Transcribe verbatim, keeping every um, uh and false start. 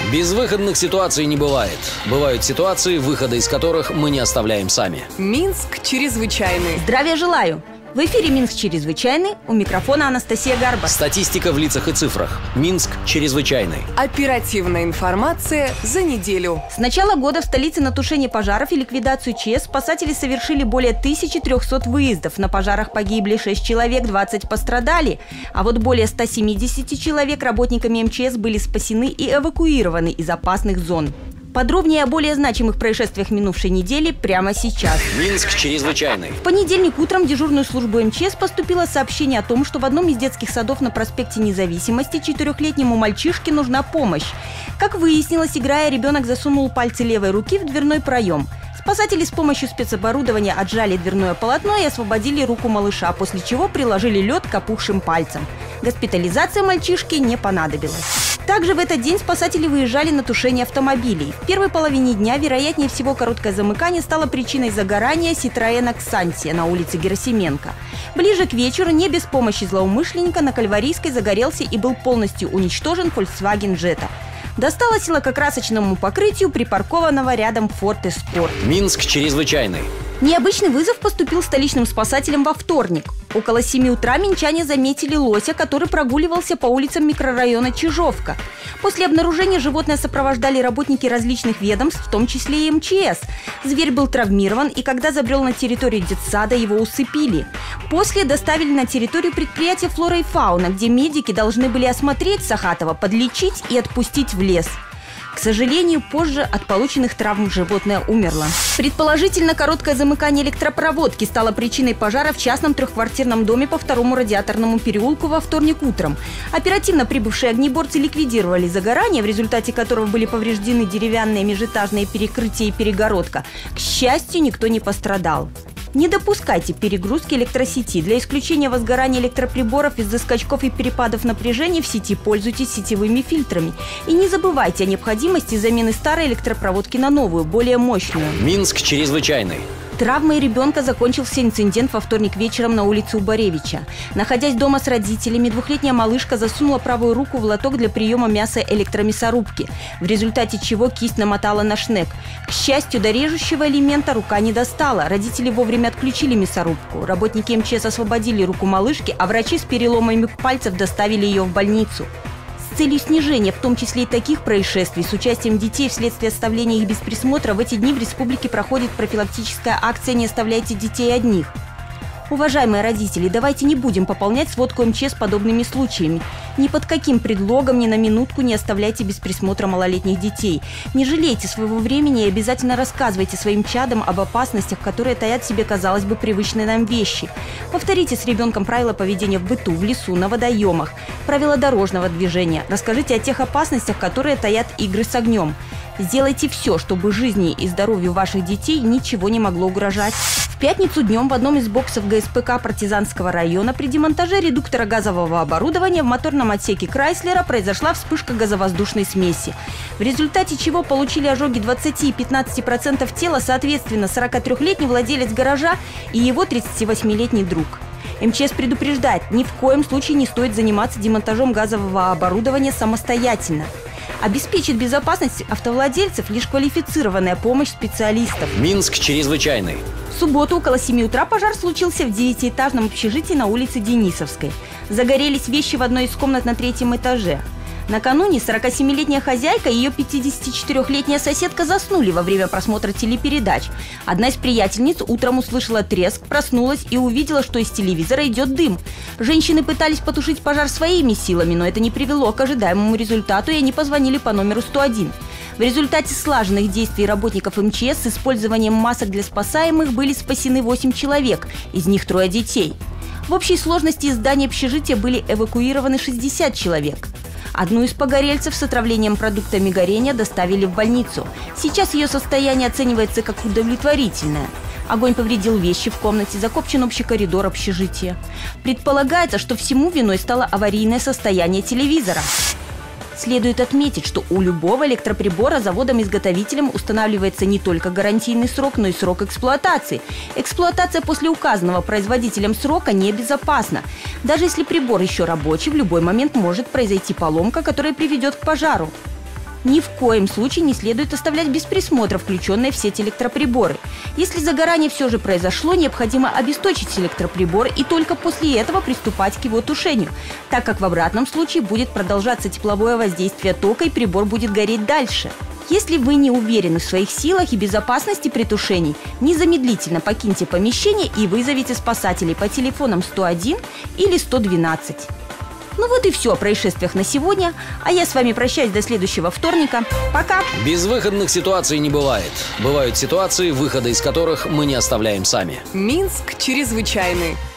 Безвыходных ситуаций не бывает. Бывают ситуации, выхода из которых мы не оставляем сами. Минск чрезвычайный. Здравия желаю! В эфире «Минск чрезвычайный», у микрофона Анастасия Гарбас. Статистика в лицах и цифрах. Минск чрезвычайный. Оперативная информация за неделю. С начала года в столице на тушение пожаров и ликвидацию ЧС спасатели совершили более тысячи трёхсот выездов. На пожарах погибли шесть человек, двадцать пострадали. А вот более ста семидесяти человек работниками МЧС были спасены и эвакуированы из опасных зон. Подробнее о более значимых происшествиях минувшей недели прямо сейчас. Минск чрезвычайный. В понедельник утром в дежурную службу МЧС поступило сообщение о том, что в одном из детских садов на проспекте Независимости четырехлетнему мальчишке нужна помощь. Как выяснилось, играя, ребенок засунул пальцы левой руки в дверной проем. Спасатели с помощью спецоборудования отжали дверное полотно и освободили руку малыша, после чего приложили лед к опухшим пальцам. Госпитализация мальчишки не понадобилась. Также в этот день спасатели выезжали на тушение автомобилей. В первой половине дня, вероятнее всего, короткое замыкание стало причиной загорания Citroёn Xantia на улице Герасименко. Ближе к вечеру, не без помощи злоумышленника, на Кальварийской загорелся и был полностью уничтожен Volkswagen Jetta. Досталось лакокрасочному покрытию припаркованного рядом Ford Escort. Минск чрезвычайный. Необычный вызов поступил столичным спасателям во вторник. Около семи утра минчане заметили лося, который прогуливался по улицам микрорайона Чижовка. После обнаружения животное сопровождали работники различных ведомств, в том числе и МЧС. Зверь был травмирован, и когда забрел на территорию детсада, его усыпили. После доставили на территорию предприятия «Флора и фауна», где медики должны были осмотреть Сахатова, подлечить и отпустить в лес. К сожалению, позже от полученных травм животное умерло. Предположительно, короткое замыкание электропроводки стало причиной пожара в частном трехквартирном доме по второму радиаторному переулку во вторник утром. Оперативно прибывшие огнеборцы ликвидировали загорание, в результате которого были повреждены деревянные межэтажные перекрытия и перегородка. К счастью, никто не пострадал. Не допускайте перегрузки электросети. Для исключения возгорания электроприборов из-за скачков и перепадов напряжения в сети пользуйтесь сетевыми фильтрами. И не забывайте о необходимости замены старой электропроводки на новую, более мощную. Минск чрезвычайный. Травмой ребенка закончился инцидент во вторник вечером на улице Убаревича. Находясь дома с родителями, двухлетняя малышка засунула правую руку в лоток для приема мяса электромясорубки, в результате чего кисть намотала на шнек. К счастью, до режущего элемента рука не достала. Родители вовремя отключили мясорубку. Работники МЧС освободили руку малышки, а врачи с переломами пальцев доставили ее в больницу. С целью снижения, в том числе и таких происшествий, с участием детей вследствие оставления их без присмотра, в эти дни в республике проходит профилактическая акция «Не оставляйте детей одних». Уважаемые родители, давайте не будем пополнять сводку МЧС подобными случаями. Ни под каким предлогом ни на минутку не оставляйте без присмотра малолетних детей. Не жалейте своего времени и обязательно рассказывайте своим чадам об опасностях, которые таят в себе, казалось бы, привычные нам вещи. Повторите с ребенком правила поведения в быту, в лесу, на водоемах, правила дорожного движения. Расскажите о тех опасностях, которые таят игры с огнем. Сделайте все, чтобы жизни и здоровью ваших детей ничего не могло угрожать. В пятницу днем в одном из боксов ГСПК Партизанского района при демонтаже редуктора газового оборудования в моторном отсеке Крайслера произошла вспышка газовоздушной смеси, в результате чего получили ожоги двадцати и пятнадцати процентов тела, соответственно, сорокатрёхлетний владелец гаража и его тридцативосьмилетний друг. МЧС предупреждает, ни в коем случае не стоит заниматься демонтажом газового оборудования самостоятельно. Обеспечит безопасность автовладельцев лишь квалифицированная помощь специалистов. Минск чрезвычайный. В субботу около семи утра пожар случился в девятиэтажном общежитии на улице Денисовской. Загорелись вещи в одной из комнат на третьем этаже. Накануне сорокасемилетняя хозяйка и ее пятидесятичетырёхлетняя соседка заснули во время просмотра телепередач. Одна из приятельниц утром услышала треск, проснулась и увидела, что из телевизора идет дым. Женщины пытались потушить пожар своими силами, но это не привело к ожидаемому результату, и они позвонили по номеру сто один. В результате слаженных действий работников МЧС с использованием масок для спасаемых были спасены восемь человек, из них трое детей. В общей сложности из здания общежития были эвакуированы шестьдесят человек. Одну из погорельцев с отравлением продуктами горения доставили в больницу. Сейчас ее состояние оценивается как удовлетворительное. Огонь повредил вещи в комнате, закопчен общий коридор общежития. Предполагается, что всему виной стало аварийное состояние телевизора. Следует отметить, что у любого электроприбора заводом-изготовителем устанавливается не только гарантийный срок, но и срок эксплуатации. Эксплуатация после указанного производителем срока небезопасна. Даже если прибор еще рабочий, в любой момент может произойти поломка, которая приведет к пожару. Ни в коем случае не следует оставлять без присмотра включенные в сеть электроприборы. Если загорание все же произошло, необходимо обесточить электроприбор и только после этого приступать к его тушению, так как в обратном случае будет продолжаться тепловое воздействие тока и прибор будет гореть дальше. Если вы не уверены в своих силах и безопасности при тушении, незамедлительно покиньте помещение и вызовите спасателей по телефонам сто один или сто двенадцать. Ну вот и все о происшествиях на сегодня. А я с вами прощаюсь до следующего вторника. Пока! Безвыходных ситуаций не бывает. Бывают ситуации, выхода из которых мы не оставляем сами. Минск чрезвычайный.